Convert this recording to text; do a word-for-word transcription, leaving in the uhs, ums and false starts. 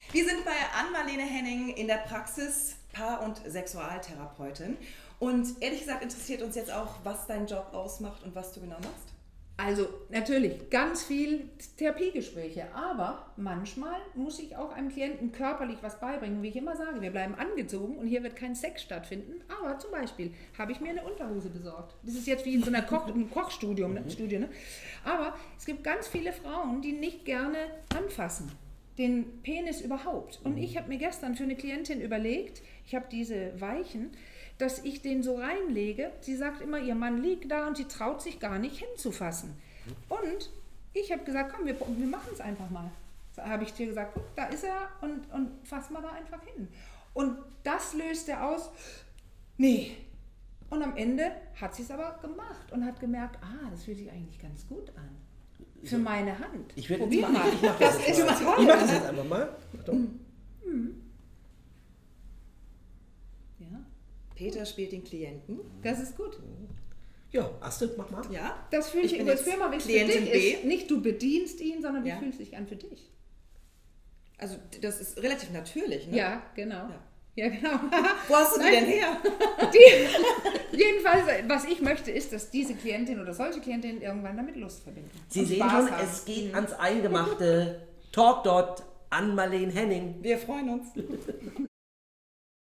Wir sind bei Ann-Marlene Henning in der Praxis Paar- und Sexualtherapeutin. Und ehrlich gesagt interessiert uns jetzt auch, was dein Job ausmacht und was du genau machst. Also natürlich ganz viel Therapiegespräche, aber manchmal muss ich auch einem Klienten körperlich was beibringen. Wie ich immer sage, wir bleiben angezogen und hier wird kein Sex stattfinden. Aber zum Beispiel habe ich mir eine Unterhose besorgt. Das ist jetzt wie in so einer Koch einem Kochstudium, ne? Studie, ne? Aber es gibt ganz viele Frauen, die nicht gerne anfassen, den Penis überhaupt. Und ich habe mir gestern für eine Klientin überlegt, ich habe diese Weichen, dass ich den so reinlege. Sie sagt immer, ihr Mann liegt da und sie traut sich gar nicht hinzufassen. Und ich habe gesagt, komm, wir, wir machen es einfach mal. Da habe ich dir gesagt, guck, da ist er und, und fass mal da einfach hin. Und das löst er aus, nee. Und am Ende hat sie es aber gemacht und hat gemerkt, ah, das fühlt sich eigentlich ganz gut an. Für meine Hand. Ich werde Probier mal. Ich mache das, Das jetzt ist mal. toll. Ich mache das jetzt einfach mal. Achtung. Ja, Peter spielt den Klienten. das ist gut. Ja, Astrid, mach mal. Ja? Das fühlt Ich sich, bin das jetzt fühl mal, wie es für Klientin dich B. ist. Nicht du bedienst ihn, sondern wie Ja. fühlt es sich an für dich. Also das ist relativ natürlich, ne? Ja, genau. Ja. Ja, genau. Wo hast du die denn her? Die, jedenfalls, was ich möchte, ist, dass diese Klientin oder solche Klientinnen irgendwann damit Lust verbinden. Sie und sehen Spaß schon, haben. es geht ans Eingemachte. Talk dort, Ann-Marlene Henning. Wir freuen uns.